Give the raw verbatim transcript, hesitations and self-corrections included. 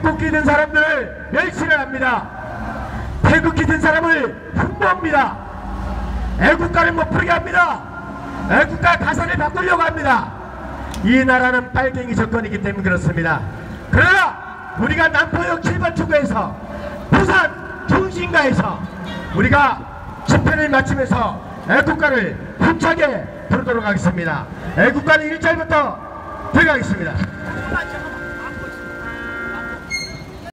떡볶이 든 사람들을 멸치를 합니다. 태극기 든 사람을 흠모합니다. 애국가를 못 부르게 합니다. 애국가 가사를 바꾸려고 합니다. 이 나라는 빨갱이 정권이기 때문에 그렇습니다. 그러나 우리가 남포역 칠 번 출구에서 부산 중심가에서 우리가 집회를 마치면서 애국가를 힘차게 부르도록 하겠습니다. 애국가는 일 절부터 들어가겠습니다.